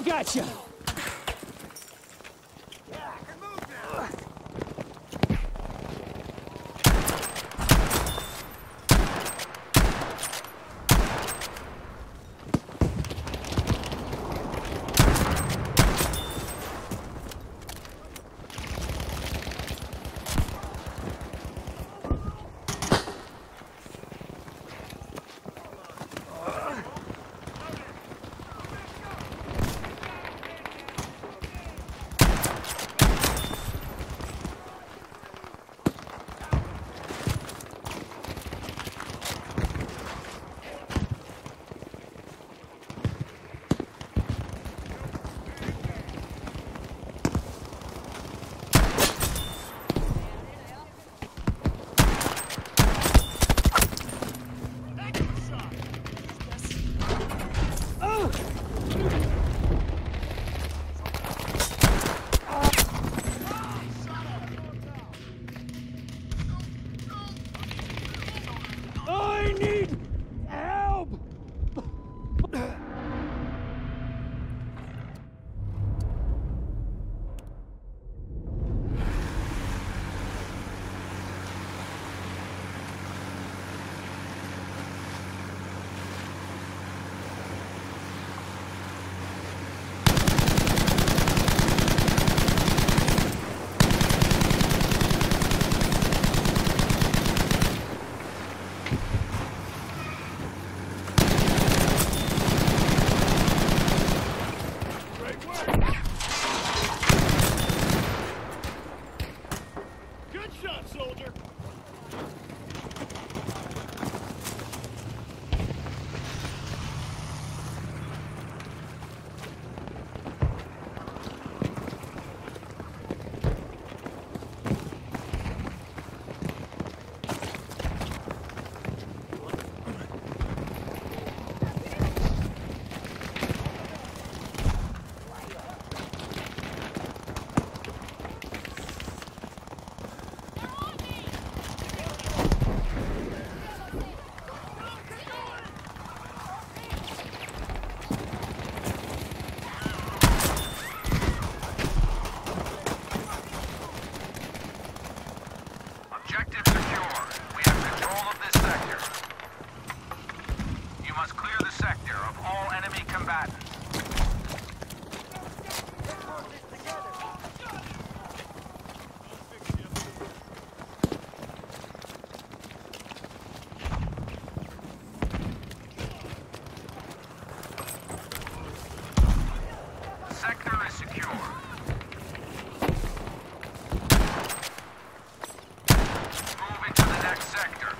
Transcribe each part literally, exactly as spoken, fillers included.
gotcha! I need help! Objective secure. We have control of this sector. You must clear the sector of all enemy combatants. Sector is secure. Next sector.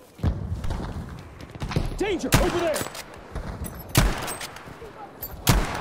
Danger! Over there!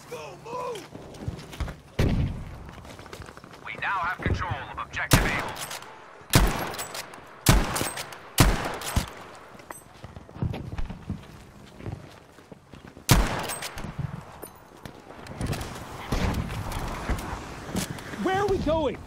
go, move! We now have control of objective Able. Where are we going?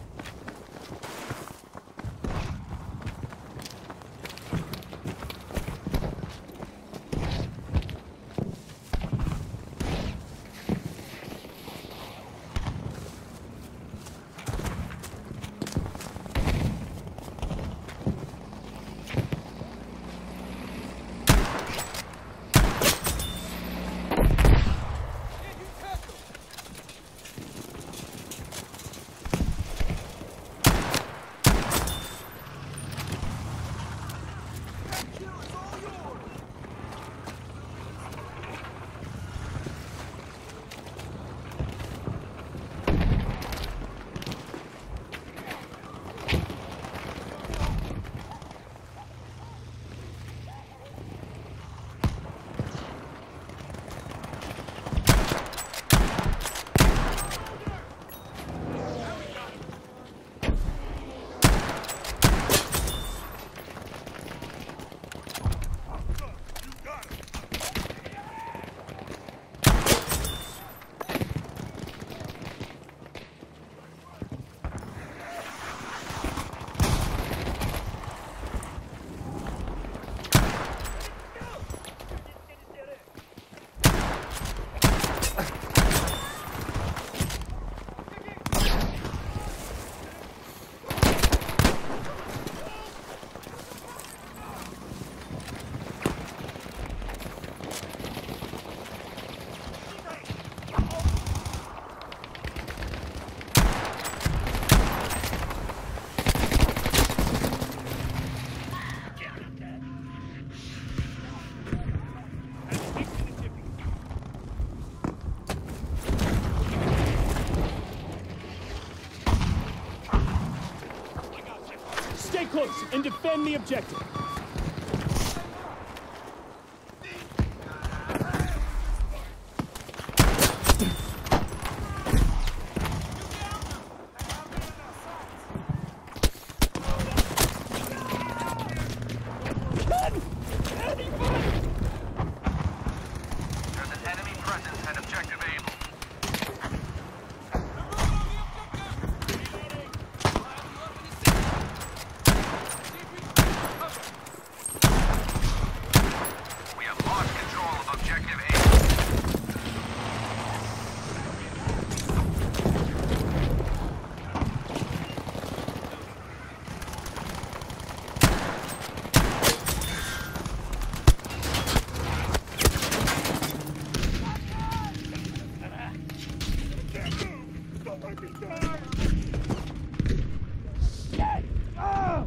Stay close and defend the objective. There's an enemy presence at objective Able. We have lost control of objective Able. Don't let me die! Shit! Ah!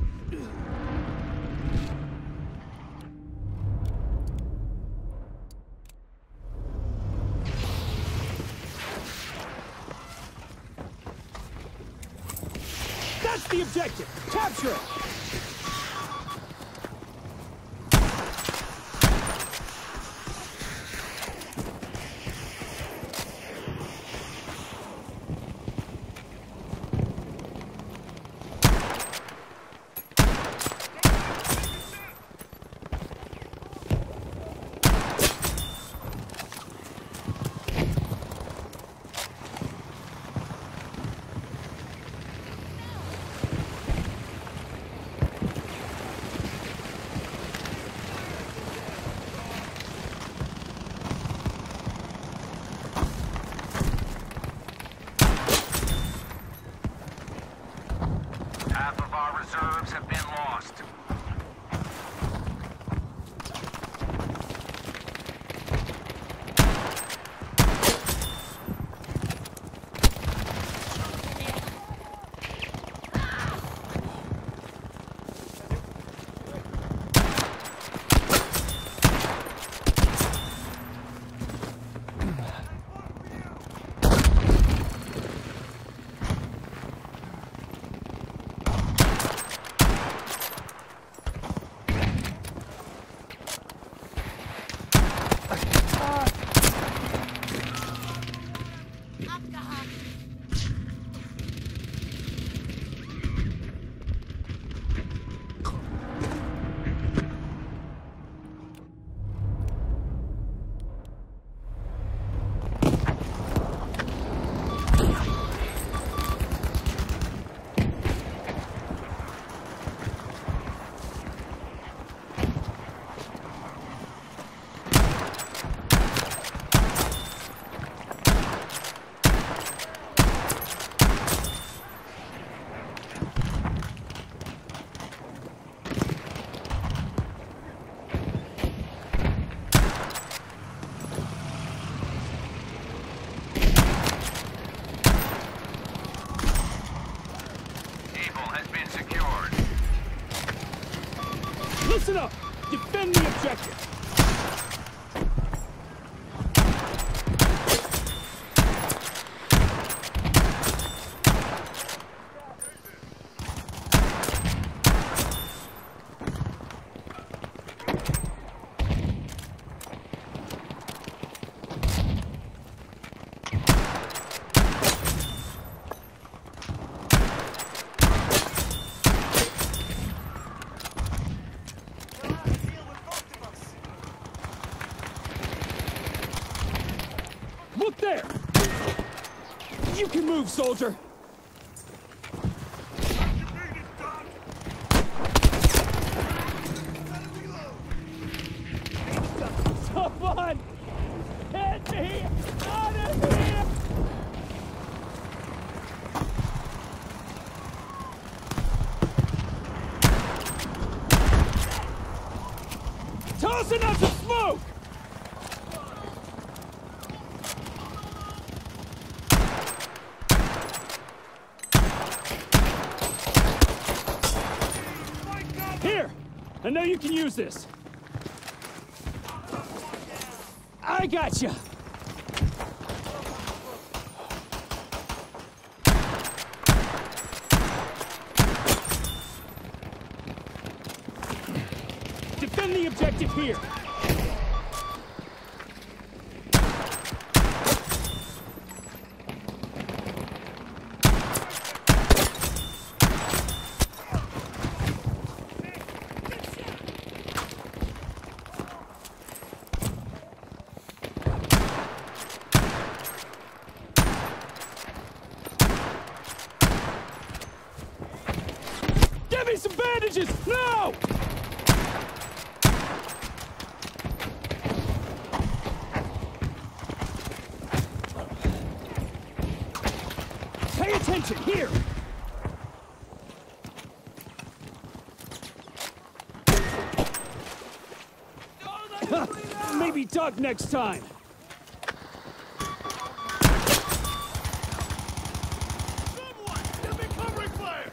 That's the objective! Capture it! Half of our reserves have been lost. Listen up! Defend the objective! Look there! You can move, soldier! Someone! Get me out of here! Tossing out the smoke! Here! I know you can use this. I got you. Defend the objective here. Give me some bandages! No! Pay attention, here! Maybe talk next time. Someone! Give me covering fire!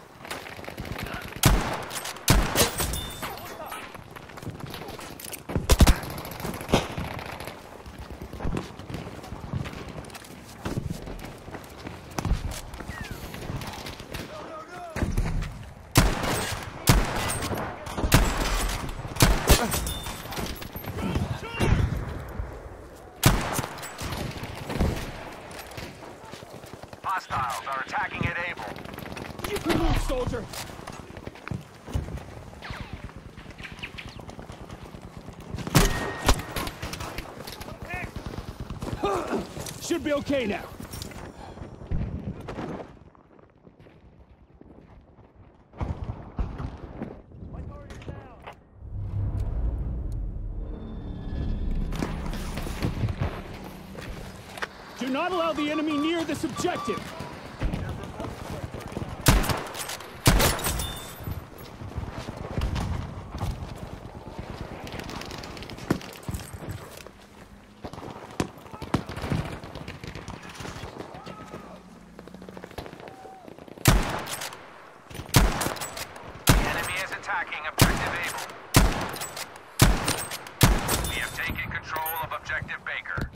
Hostiles are attacking at Able. You can move, soldier! Should be okay now. Do not allow the enemy near this objective. Attacking objective Able. We have taken control of objective Baker.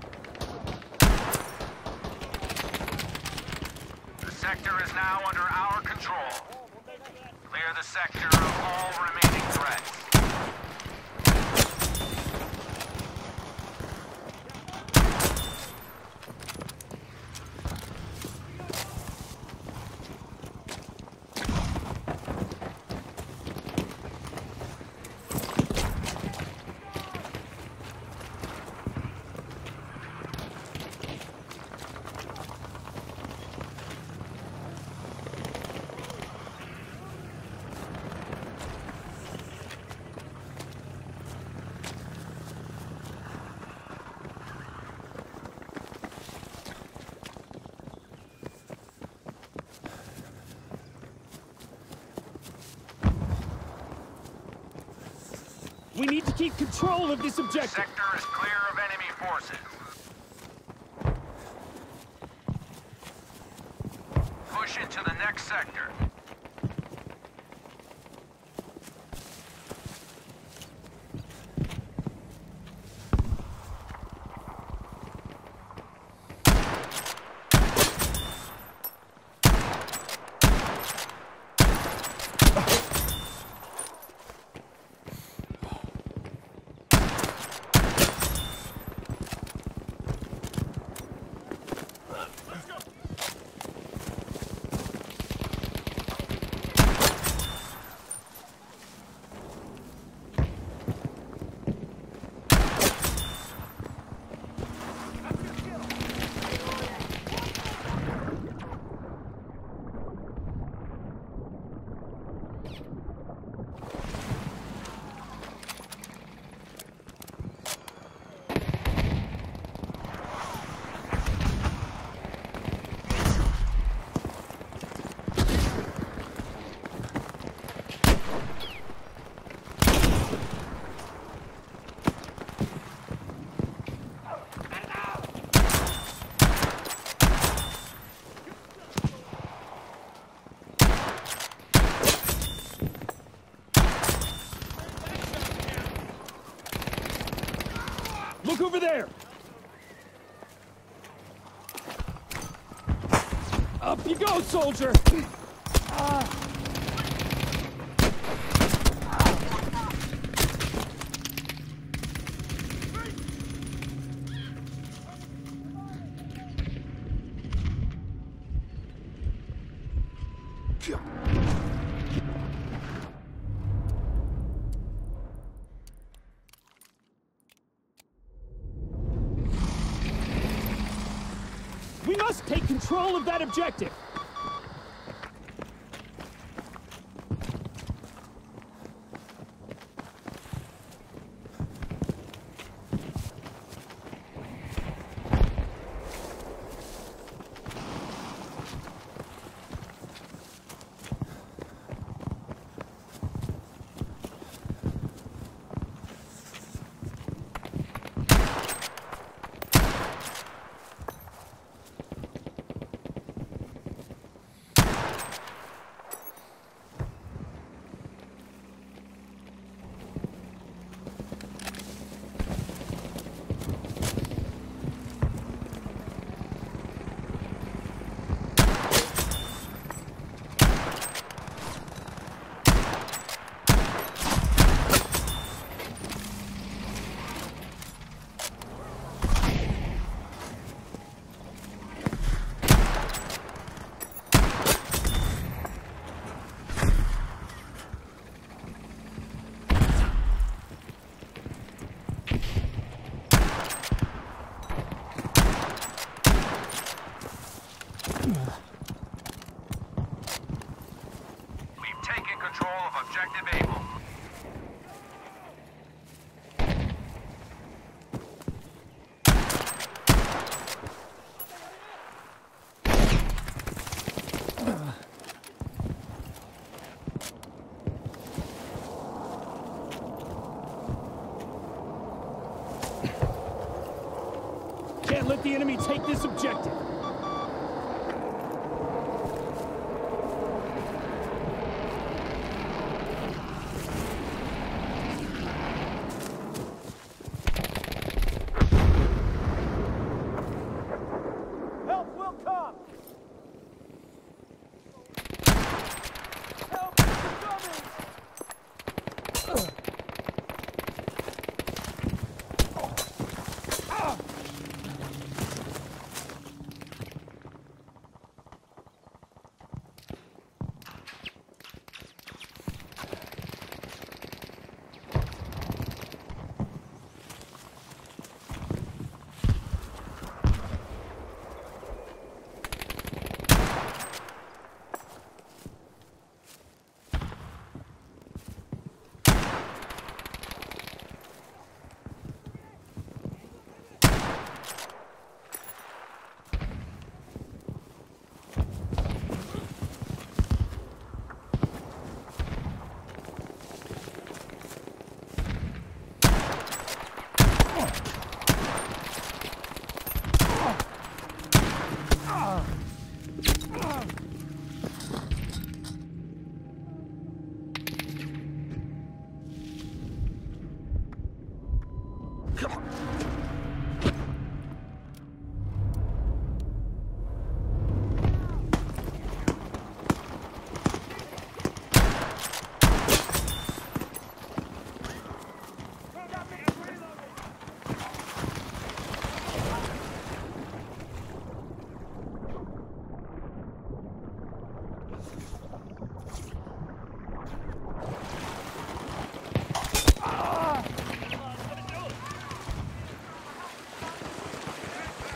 The sector is now under our control. Clear the sector of all remaining threats. We need to keep control of this objective. Sector is clear of enemy forces. Push into the next sector. Look over there! Up you go, soldier! Uh... We must take control of that objective! We've taken control of Objective Able. Can't let the enemy take this objective! Help will come! Help is coming!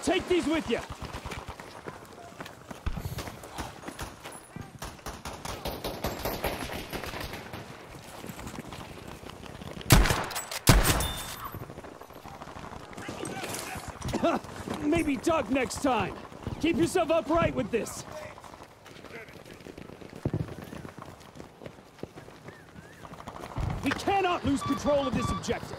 Take these with you. Maybe duck next time. Keep yourself upright with this. We cannot lose control of this objective.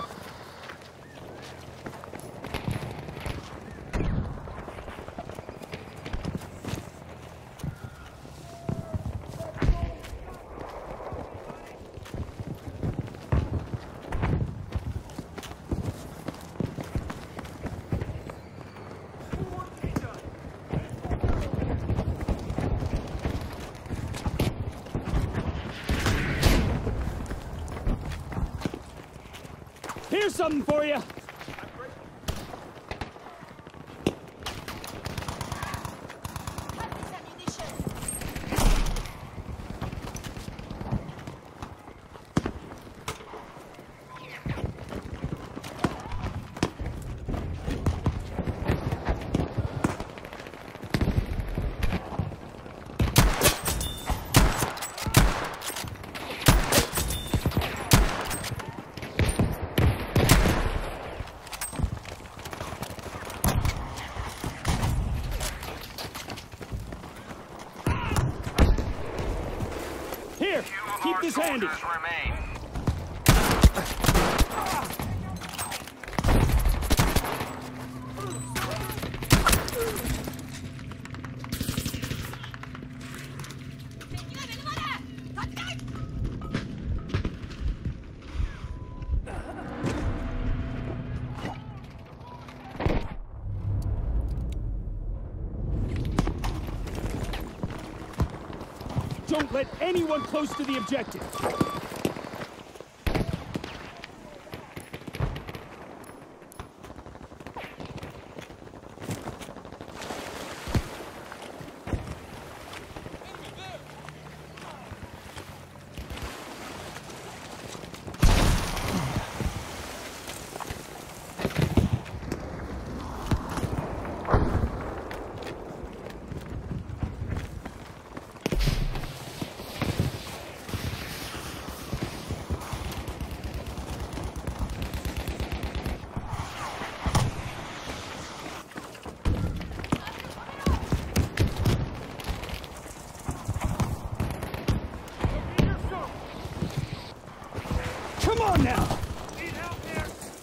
Here's something for you. Here, keep this handy. Remain. Don't let anyone close to the objective. Come on now! Need help here.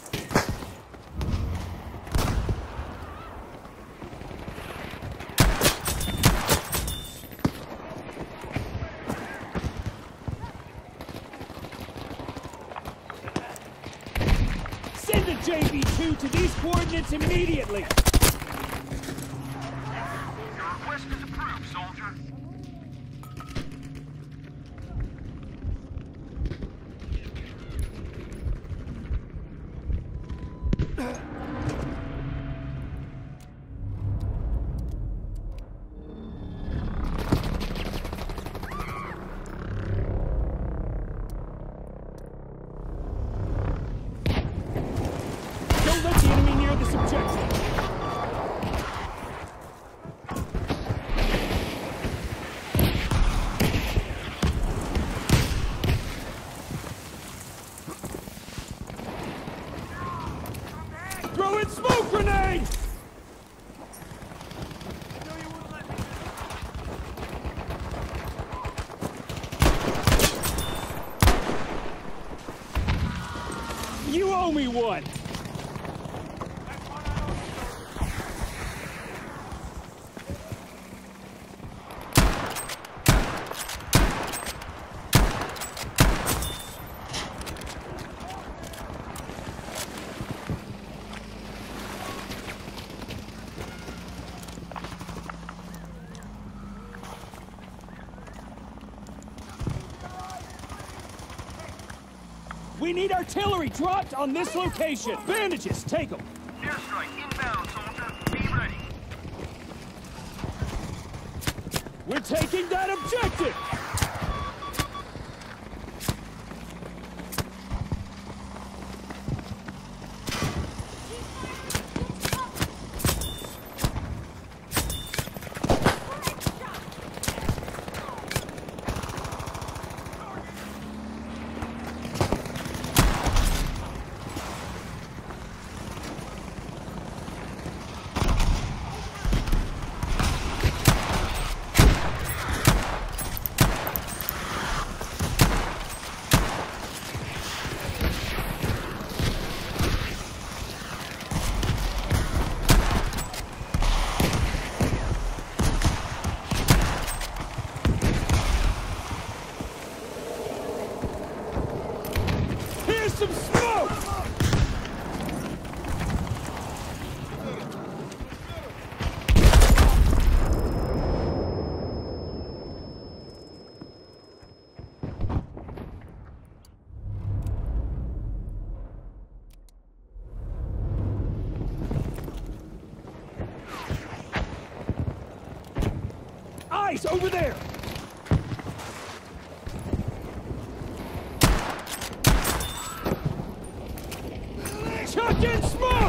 Send a J V two to these coordinates immediately! Your request is approved, soldier. Don't let the enemy near this objective! Throw in smoke grenade! You owe me one! We need artillery dropped on this location. Bandages, take them. Airstrike inbound, soldier. Be ready. We're taking that objective! Guys, over there! Chuck in smoke!